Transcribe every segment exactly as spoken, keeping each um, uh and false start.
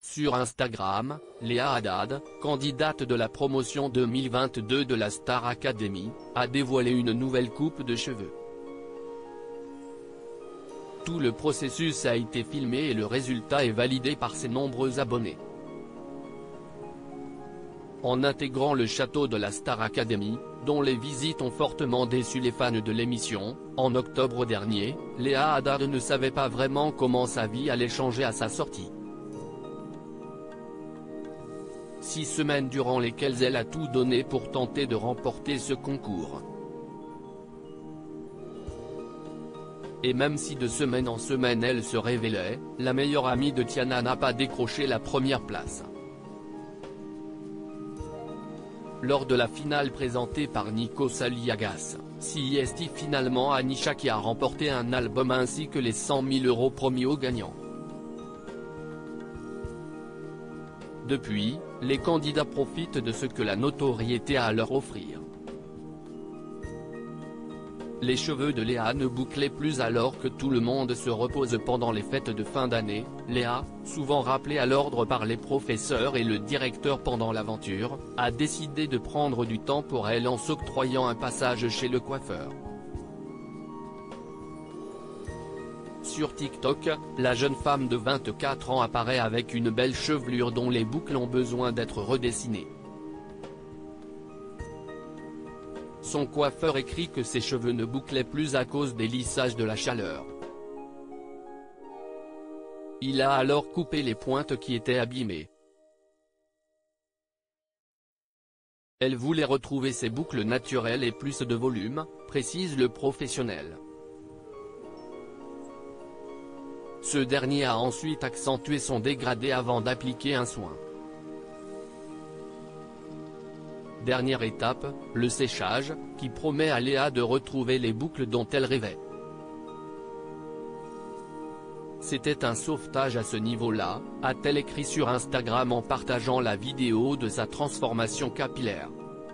Sur Instagram, Léa Haddad, candidate de la promotion deux mille vingt-deux de la Star Academy, a dévoilé une nouvelle coupe de cheveux. Tout le processus a été filmé et le résultat est validé par ses nombreux abonnés. En intégrant le château de la Star Academy, dont les visites ont fortement déçu les fans de l'émission, en octobre dernier, Léa Haddad ne savait pas vraiment comment sa vie allait changer à sa sortie. Six semaines durant lesquelles elle a tout donné pour tenter de remporter ce concours. Et même si de semaine en semaine elle se révélait, la meilleure amie de Tiana n'a pas décroché la première place. Lors de la finale présentée par Nikos Aliagas, c'est finalement Anisha qui a remporté un album ainsi que les cent mille euros promis aux gagnants. Depuis, les candidats profitent de ce que la notoriété a à leur offrir. Les cheveux de Léa ne bouclaient plus alors que tout le monde se repose pendant les fêtes de fin d'année. Léa, souvent rappelée à l'ordre par les professeurs et le directeur pendant l'aventure, a décidé de prendre du temps pour elle en s'octroyant un passage chez le coiffeur. Sur TikTok, la jeune femme de vingt-quatre ans apparaît avec une belle chevelure dont les boucles ont besoin d'être redessinées. Son coiffeur écrit que ses cheveux ne bouclaient plus à cause des lissages de la chaleur. Il a alors coupé les pointes qui étaient abîmées. Elle voulait retrouver ses boucles naturelles et plus de volume, précise le professionnel. Ce dernier a ensuite accentué son dégradé avant d'appliquer un soin. Dernière étape, le séchage, qui promet à Léa de retrouver les boucles dont elle rêvait. C'était un sauvetage à ce niveau-là, a-t-elle écrit sur Instagram en partageant la vidéo de sa transformation capillaire.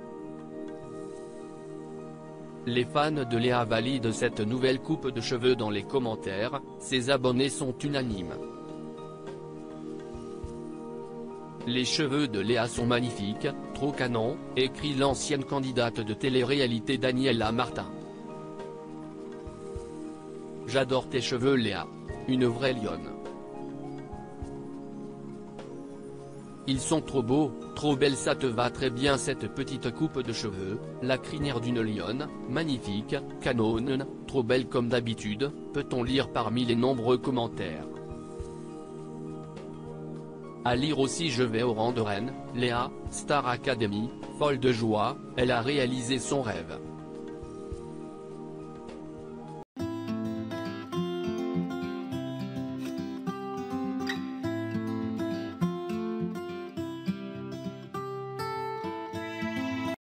Les fans de Léa valident cette nouvelle coupe de cheveux dans les commentaires, ses abonnés sont unanimes. Les cheveux de Léa sont magnifiques, trop canon, écrit l'ancienne candidate de télé-réalité Daniela Martin. J'adore tes cheveux Léa. Une vraie lionne. Ils sont trop beaux, trop belles, ça te va très bien cette petite coupe de cheveux, la crinière d'une lionne, magnifique, canonne, trop belle comme d'habitude, peut-on lire parmi les nombreux commentaires. À lire aussi je vais au rang de reine, Léa, Star Academy, folle de joie, elle a réalisé son rêve.